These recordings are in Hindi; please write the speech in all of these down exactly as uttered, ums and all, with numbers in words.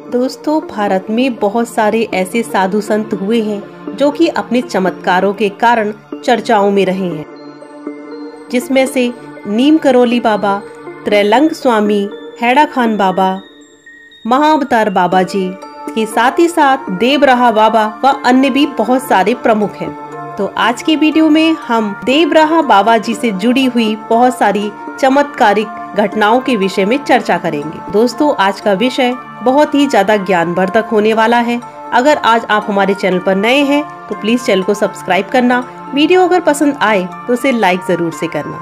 दोस्तों, भारत में बहुत सारे ऐसे साधु संत हुए हैं जो कि अपने चमत्कारों के कारण चर्चाओं में रहे हैं, जिसमें से नीम करोली बाबा, त्रैलंग स्वामी, हैड़ा खान बाबा, महाअवतार बाबा जी के साथ ही साथ देवराहा बाबा व अन्य भी बहुत सारे प्रमुख हैं। तो आज के वीडियो में हम देवराहा बाबा जी से जुड़ी हुई बहुत सारी चमत्कारिक घटनाओं के विषय में चर्चा करेंगे। दोस्तों, आज का विषय बहुत ही ज्यादा ज्ञानवर्धक होने वाला है। अगर आज आप हमारे चैनल पर नए हैं तो प्लीज चैनल को सब्सक्राइब करना। वीडियो अगर पसंद आए तो उसे लाइक जरूर से करना।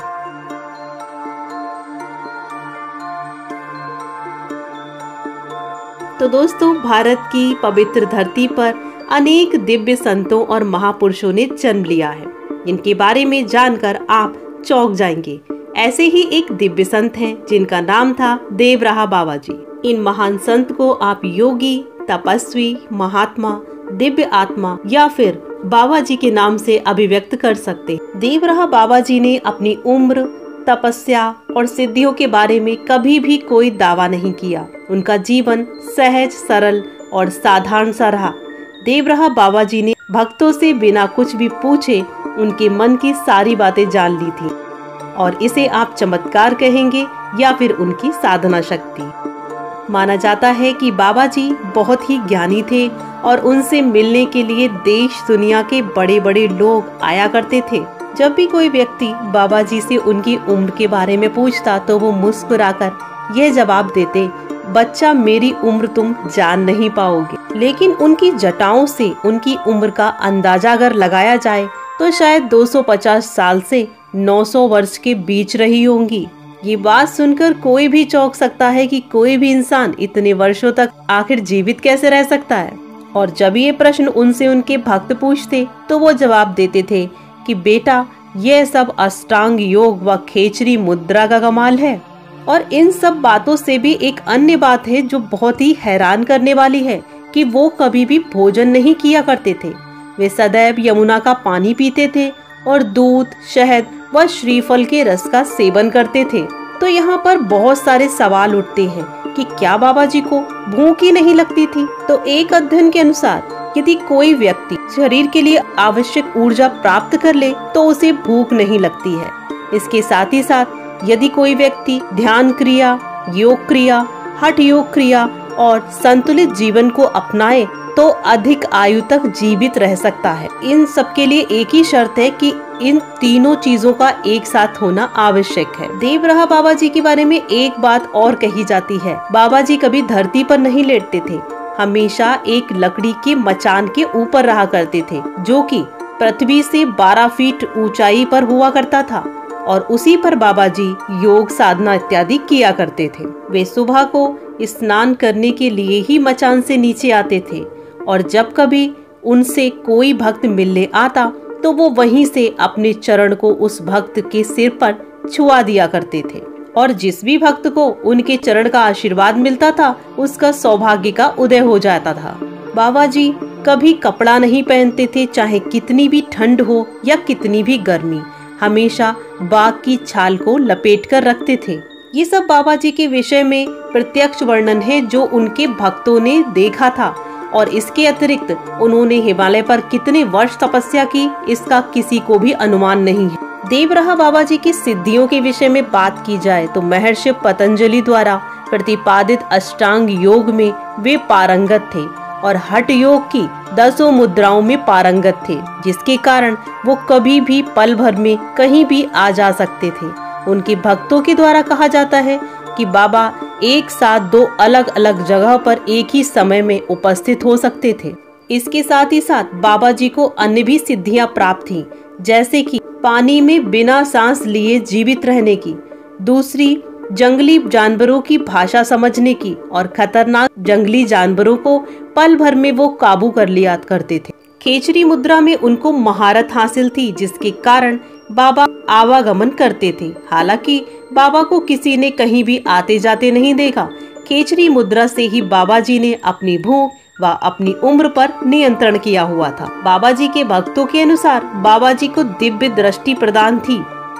तो दोस्तों, भारत की पवित्र धरती पर अनेक दिव्य संतों और महापुरुषों ने जन्म लिया है, जिनके बारे में जानकर आप चौंक जाएंगे। ऐसे ही एक दिव्य संत हैं जिनका नाम था देवराहा बाबा जी। इन महान संत को आप योगी, तपस्वी, महात्मा, दिव्य आत्मा या फिर बाबा जी के नाम से अभिव्यक्त कर सकते। देवराहा बाबा जी ने अपनी उम्र, तपस्या और सिद्धियों के बारे में कभी भी कोई दावा नहीं किया। उनका जीवन सहज, सरल और साधारण सा रहा। देवराहा बाबा जी ने भक्तों से बिना कुछ भी पूछे उनके मन की सारी बातें जान ली थी, और इसे आप चमत्कार कहेंगे या फिर उनकी साधना शक्ति। माना जाता है कि बाबा जी बहुत ही ज्ञानी थे और उनसे मिलने के लिए देश दुनिया के बड़े बड़े लोग आया करते थे। जब भी कोई व्यक्ति बाबा जी से उनकी उम्र के बारे में पूछता तो वो मुस्कुराकर यह जवाब देते, बच्चा, मेरी उम्र तुम जान नहीं पाओगे। लेकिन उनकी जटाओं से उनकी उम्र का अंदाजा अगर लगाया जाए तो शायद दो सौ पचास साल से नौ सौ वर्ष के बीच रही होंगी। ये बात सुनकर कोई भी चौंक सकता है कि कोई भी इंसान इतने वर्षों तक आखिर जीवित कैसे रह सकता है। और जब ये प्रश्न उनसे उनके भक्त पूछते तो वो जवाब देते थे कि बेटा, यह सब अष्टांग योग व खेचरी मुद्रा का कमाल है। और इन सब बातों से भी एक अन्य बात है जो बहुत ही हैरान करने वाली है कि वो कभी भी भोजन नहीं किया करते थे। वे सदैव यमुना का पानी पीते थे और दूध, शहद व श्रीफल के रस का सेवन करते थे। तो यहाँ पर बहुत सारे सवाल उठते हैं कि क्या बाबा जी को भूख ही नहीं लगती थी? तो एक अध्ययन के अनुसार यदि कोई व्यक्ति शरीर के लिए आवश्यक ऊर्जा प्राप्त कर ले तो उसे भूख नहीं लगती है। इसके साथ ही साथ यदि कोई व्यक्ति ध्यान क्रिया, योग क्रिया, हठ योग क्रिया और संतुलित जीवन को अपनाए तो अधिक आयु तक जीवित रह सकता है। इन सब के लिए एक ही शर्त है कि इन तीनों चीजों का एक साथ होना आवश्यक है। देवराहा बाबा जी के बारे में एक बात और कही जाती है, बाबा जी कभी धरती पर नहीं लेटते थे, हमेशा एक लकड़ी के मचान के ऊपर रहा करते थे, जो कि पृथ्वी से बारह फीट ऊंचाई पर हुआ करता था, और उसी पर बाबा जी योग, साधना इत्यादि किया करते थे। वे सुबह को स्नान करने के लिए ही मचान से नीचे आते थे, और जब कभी उनसे कोई भक्त मिलने आता तो वो वहीं से अपने चरण को उस भक्त के सिर पर छुआ दिया करते थे, और जिस भी भक्त को उनके चरण का आशीर्वाद मिलता था उसका सौभाग्य का उदय हो जाता था। बाबा जी कभी कपड़ा नहीं पहनते थे, चाहे कितनी भी ठंड हो या कितनी भी गर्मी, हमेशा बाघ की छाल को लपेट कर रखते थे। ये सब बाबा जी के विषय में प्रत्यक्ष वर्णन है जो उनके भक्तों ने देखा था, और इसके अतिरिक्त उन्होंने हिमालय पर कितने वर्ष तपस्या की इसका किसी को भी अनुमान नहीं है। देवराहा बाबा जी की सिद्धियों के विषय में बात की जाए तो महर्षि पतंजलि द्वारा प्रतिपादित अष्टांग योग में वे पारंगत थे और हठ योग की दसों मुद्राओं में पारंगत थे, जिसके कारण वो कभी भी पल भर में कहीं भी आ जा सकते थे। उनके भक्तों के द्वारा कहा जाता है कि बाबा एक साथ दो अलग अलग जगह पर एक ही समय में उपस्थित हो सकते थे। इसके साथ ही साथ बाबा जी को अन्य भी सिद्धियां प्राप्त थीं, जैसे कि पानी में बिना सांस लिए जीवित रहने की, दूसरी जंगली जानवरों की भाषा समझने की, और खतरनाक जंगली जानवरों को पल भर में वो काबू कर लिया करते थे। खेचरी मुद्रा में उनको महारत हासिल थी, जिसके कारण बाबा आवागमन करते थे। हालांकि बाबा को किसी ने कहीं भी आते जाते नहीं देखा। खेचरी मुद्रा से ही बाबा जी ने अपनी भूख व अपनी उम्र पर नियंत्रण किया हुआ था। बाबा जी के भक्तों के अनुसार बाबा जी को दिव्य दृष्टि प्रदान थी,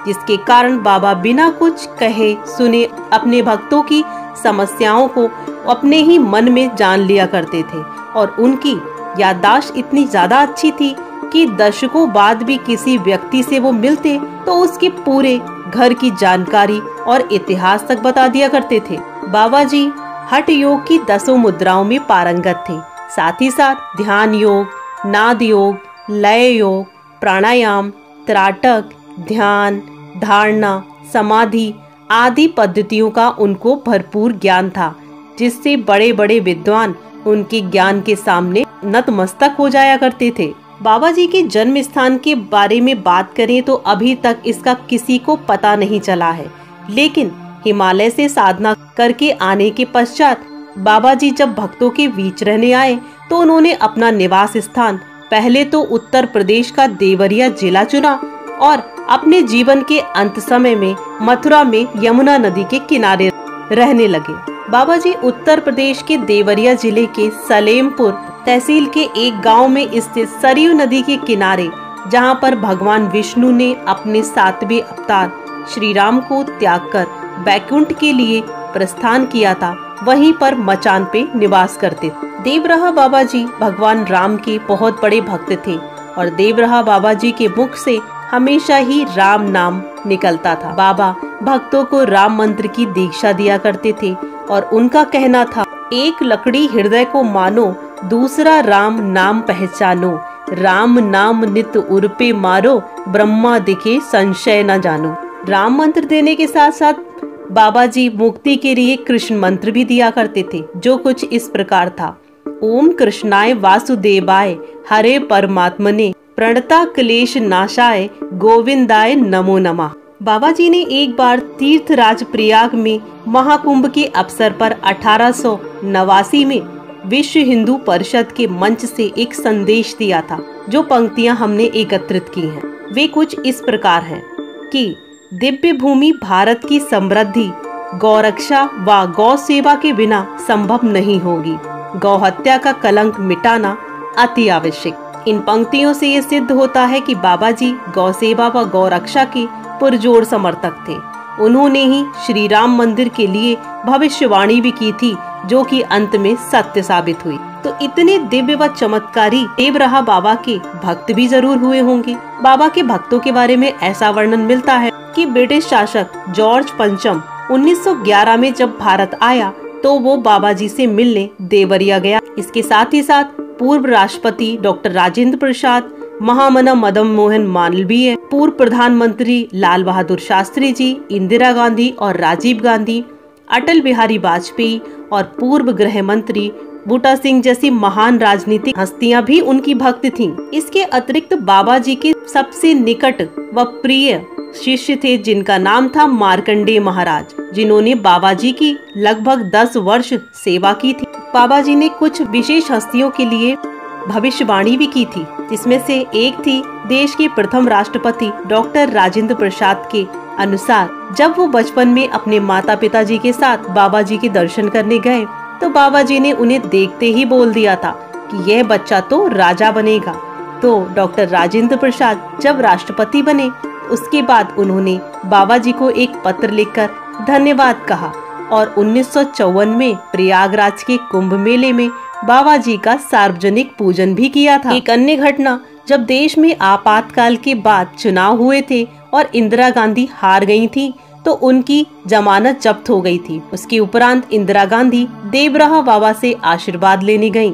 जिसके कारण बाबा बिना कुछ कहे सुने अपने भक्तों की समस्याओं को अपने ही मन में जान लिया करते थे। और उनकी याददाश्त इतनी ज्यादा अच्छी थी कि दशकों बाद भी किसी व्यक्ति से वो मिलते तो उसके पूरे घर की जानकारी और इतिहास तक बता दिया करते थे। बाबा जी हठ योग की दसों मुद्राओं में पारंगत थे। साथ ही साथ ध्यान योग, नाद योग, लय योग, प्राणायाम, त्राटक, ध्यान, धारणा, समाधि आदि पद्धतियों का उनको भरपूर ज्ञान था, जिससे बड़े बड़े विद्वान उनके ज्ञान के सामने नतमस्तक हो जाया करते थे। बाबा जी के जन्म स्थान के बारे में बात करें तो अभी तक इसका किसी को पता नहीं चला है, लेकिन हिमालय से साधना करके आने के पश्चात बाबा जी जब भक्तों के बीच रहने आए तो उन्होंने अपना निवास स्थान पहले तो उत्तर प्रदेश का देवरिया जिला चुना और अपने जीवन के अंत समय में मथुरा में यमुना नदी के किनारे रहने लगे। बाबा जी उत्तर प्रदेश के देवरिया जिले के सलेमपुर तहसील के एक गांव में स्थित सरयू नदी के किनारे, जहां पर भगवान विष्णु ने अपने सातवें अवतार श्री राम को त्याग कर बैकुंठ के लिए प्रस्थान किया था, वहीं पर मचान पे निवास करते थे। देवरहा बाबा जी भगवान राम के बहुत बड़े भक्त थे और देवरहा बाबा जी के मुख से हमेशा ही राम नाम निकलता था। बाबा भक्तों को राम मंत्र की दीक्षा दिया करते थे और उनका कहना था, एक लकड़ी हृदय को मानो, दूसरा राम नाम पहचानो, राम नाम नित उर्पे मारो, ब्रह्मा दिखे संशय न जानो। राम मंत्र देने के साथ साथ बाबा जी मुक्ति के लिए कृष्ण मंत्र भी दिया करते थे, जो कुछ इस प्रकार था। ओम कृष्णाय वासुदेवाय हरे परमात्मने प्रणता क्लेश नाशाय गोविंदाय नमो नमः। बाबा जी ने एक बार तीर्थराज प्रयाग में महाकुंभ के अवसर पर अठारह सौ नवासी में विश्व हिंदू परिषद के मंच से एक संदेश दिया था, जो पंक्तियां हमने एकत्रित की हैं। वे कुछ इस प्रकार हैं कि दिव्य भूमि भारत की समृद्धि गौरक्षा व गौ सेवा के बिना संभव नहीं होगी। गौ हत्या का कलंक मिटाना अति आवश्यक। इन पंक्तियों से ये सिद्ध होता है कि बाबा जी गौ सेवा व गौ रक्षा के पुरजोर समर्थक थे। उन्होंने ही श्री राम मंदिर के लिए भविष्यवाणी भी की थी, जो कि अंत में सत्य साबित हुई। तो इतने दिव्य व चमत्कारी देवरहा बाबा के भक्त भी जरूर हुए होंगे। बाबा के भक्तों के बारे में ऐसा वर्णन मिलता है कि ब्रिटिश शासक जॉर्ज पंचम उन्नीस सौ ग्यारह में जब भारत आया तो वो बाबा जी से मिलने देवरिया गया। इसके साथ ही साथ पूर्व राष्ट्रपति डॉक्टर राजेंद्र प्रसाद, महामना मदन मोहन मालवीय, पूर्व प्रधानमंत्री लाल बहादुर शास्त्री जी, इंदिरा गांधी और राजीव गांधी, अटल बिहारी वाजपेयी और पूर्व गृह मंत्री बूटा सिंह जैसी महान राजनीतिक हस्तियां भी उनकी भक्त थीं। इसके अतिरिक्त बाबा जी के सबसे निकट व प्रिय शिष्य थे, जिनका नाम था मार्कंडेय महाराज, जिन्होंने बाबा जी की लगभग दस वर्ष सेवा की थी। बाबा जी ने कुछ विशेष हस्तियों के लिए भविष्यवाणी भी की थी, जिसमें से एक थी देश के प्रथम राष्ट्रपति डॉक्टर राजेंद्र प्रसाद के अनुसार जब वो बचपन में अपने माता पिता जी के साथ बाबा जी के दर्शन करने गए तो बाबा जी ने उन्हें देखते ही बोल दिया था कि यह बच्चा तो राजा बनेगा। तो डॉक्टर राजेंद्र प्रसाद जब राष्ट्रपति बने, उसके बाद उन्होंने बाबा जी को एक पत्र लिखकर धन्यवाद कहा और उन्नीस सौ चौवन में प्रयागराज के कुंभ मेले में बाबा जी का सार्वजनिक पूजन भी किया था। एक अन्य घटना, जब देश में आपातकाल के बाद चुनाव हुए थे और इंदिरा गांधी हार गई थी तो उनकी जमानत जब्त हो गई थी। उसके उपरांत इंदिरा गांधी देवरहा बाबा से आशीर्वाद लेने गईं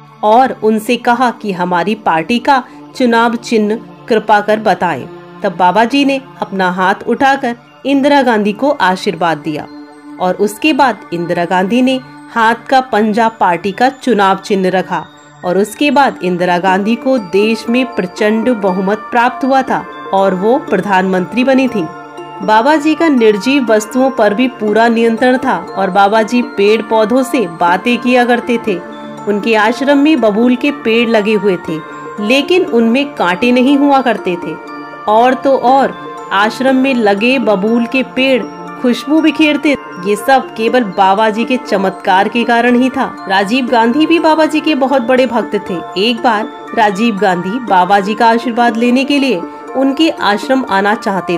और उनसे कहा कि हमारी पार्टी का चुनाव चिन्ह कृपा कर बताएं। तब बाबा जी ने अपना हाथ उठाकर इंदिरा गांधी को आशीर्वाद दिया और उसके बाद इंदिरा गांधी ने हाथ का पंजा पार्टी का चुनाव चिन्ह रखा और उसके बाद इंदिरा गांधी को देश में प्रचंड बहुमत प्राप्त हुआ था और वो प्रधानमंत्री बनी थी। बाबा जी का निर्जीव वस्तुओं पर भी पूरा नियंत्रण था और बाबा जी पेड़ पौधों से बातें किया करते थे। उनके आश्रम में बबूल के पेड़ लगे हुए थे, लेकिन उनमें कांटे नहीं हुआ करते थे। और तो और आश्रम में लगे बबूल के पेड़ खुशबू बिखेरते। ये सब केवल बाबा जी के चमत्कार के कारण ही था। राजीव गांधी भी बाबा जी के बहुत बड़े भक्त थे। एक बार राजीव गांधी बाबा जी का आशीर्वाद लेने के लिए उनके आश्रम आना चाहते थे।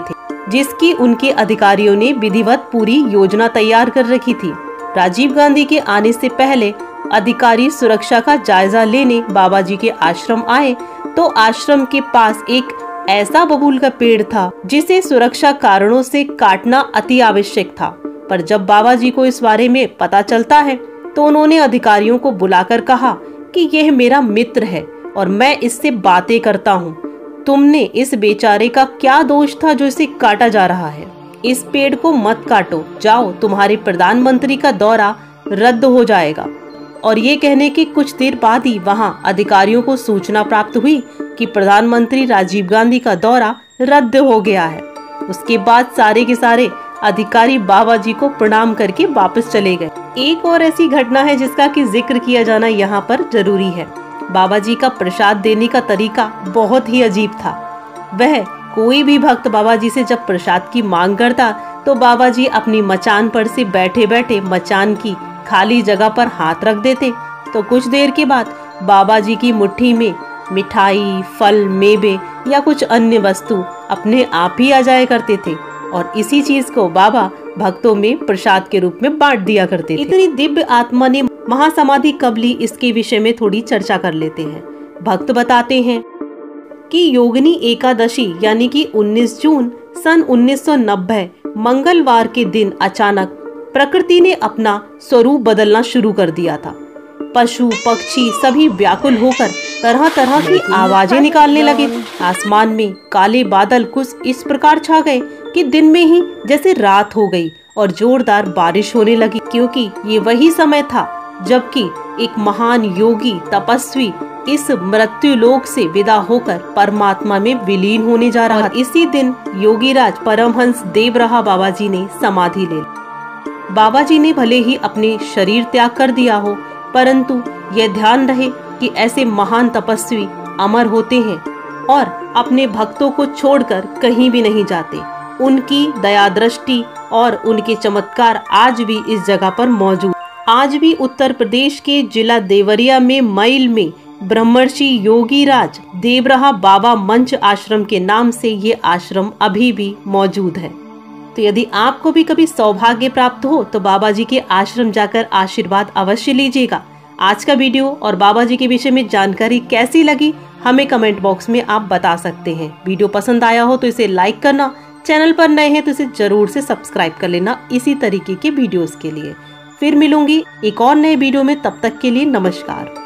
जिसकी उनके अधिकारियों ने विधिवत पूरी योजना तैयार कर रखी थी। राजीव गांधी के आने से पहले अधिकारी सुरक्षा का जायजा लेने बाबा जी के आश्रम आए तो आश्रम के पास एक ऐसा बबूल का पेड़ था जिसे सुरक्षा कारणों से काटना अति आवश्यक था। पर जब बाबा जी को इस बारे में पता चलता है तो उन्होंने अधिकारियों को बुलाकर कहा कि यह मेरा मित्र है और मैं इससे बातें करता हूँ। तुमने इस बेचारे का क्या दोष था जो इसे काटा जा रहा है? इस पेड़ को मत काटो, जाओ, तुम्हारे प्रधानमंत्री का दौरा रद्द हो जाएगा। और ये कहने के कुछ देर बाद ही वहाँ अधिकारियों को सूचना प्राप्त हुई कि प्रधानमंत्री राजीव गांधी का दौरा रद्द हो गया है। उसके बाद सारे के सारे अधिकारी बाबा जी को प्रणाम करके वापस चले गए। एक और ऐसी घटना है जिसका कि जिक्र किया जाना यहाँ पर जरूरी है। बाबा जी का प्रसाद देने का तरीका बहुत ही अजीब था। वह कोई भी भक्त बाबा जी से जब प्रसाद की मांग करता तो बाबा जी अपनी मचान पर से बैठे बैठे मचान की खाली जगह पर हाथ रख देते तो कुछ देर के बाद बाबा जी की मुट्ठी में मिठाई, फल, मेवे या कुछ अन्य वस्तु अपने आप ही आ जाया करते थे और इसी चीज को बाबा भक्तों में प्रसाद के रूप में बांट दिया करते थे। इतनी दिव्य आत्मा ने महासमाधि कब ली, इसके विषय में थोड़ी चर्चा कर लेते हैं। भक्त बताते हैं कि योगिनी एकादशी यानी कि उन्नीस जून सन उन्नीस सौ नब्बे मंगलवार के दिन अचानक प्रकृति ने अपना स्वरूप बदलना शुरू कर दिया था। पशु पक्षी सभी व्याकुल होकर तरह तरह की आवाजें निकालने लगे। आसमान में काले बादल कुछ इस प्रकार छा गए कि दिन में ही जैसे रात हो गई और जोरदार बारिश होने लगी, क्योंकि ये वही समय था जबकि एक महान योगी तपस्वी इस मृत्यु लोक से विदा होकर परमात्मा में विलीन होने जा रहा था। इसी दिन योगीराज परमहंस देवरहा बाबा जी ने समाधि ले ली। बाबा जी ने भले ही अपने शरीर त्याग कर दिया हो, परंतु यह ध्यान रहे कि ऐसे महान तपस्वी अमर होते हैं और अपने भक्तों को छोड़कर कहीं भी नहीं जाते। उनकी दया दृष्टि और उनके चमत्कार आज भी इस जगह पर मौजूद। आज भी उत्तर प्रदेश के जिला देवरिया में मैल में ब्रह्मर्षि योगीराज देवरहा बाबा मंच आश्रम के नाम से ये आश्रम अभी भी मौजूद है। तो यदि आपको भी कभी सौभाग्य प्राप्त हो तो बाबा जी के आश्रम जाकर आशीर्वाद अवश्य लीजिएगा। आज का वीडियो और बाबा जी के विषय में जानकारी कैसी लगी हमें कमेंट बॉक्स में आप बता सकते हैं। वीडियो पसंद आया हो तो इसे लाइक करना, चैनल पर नए हैं तो इसे जरूर से सब्सक्राइब कर लेना इसी तरीके के वीडियोस के लिए। फिर मिलूंगी एक और नए वीडियो में, तब तक के लिए नमस्कार।